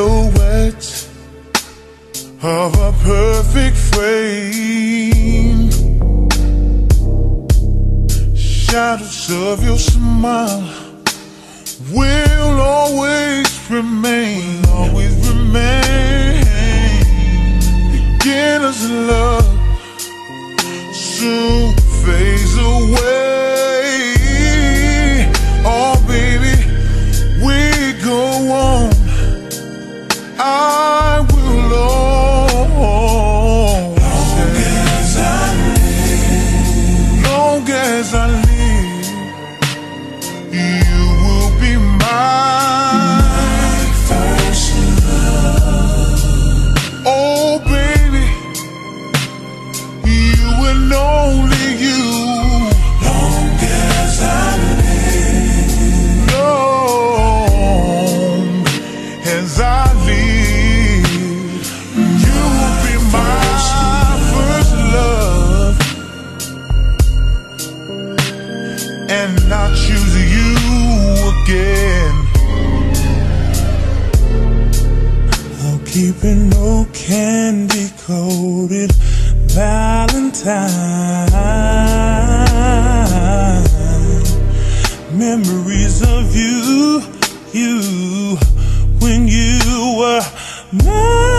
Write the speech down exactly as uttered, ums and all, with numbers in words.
silhouette of a perfect frame, shadows of your smile will always remain, will always remain. Beginners in love soon fades away. Oh baby, we go on. I will long, long as I live, long as I live, you will be my first love. Oh baby, you and only you. Long as I live, long as I live, you will be my first love, and I'll choose you again. I'll keep it no candy coated Valentine. Memories of you, you, when you were mine.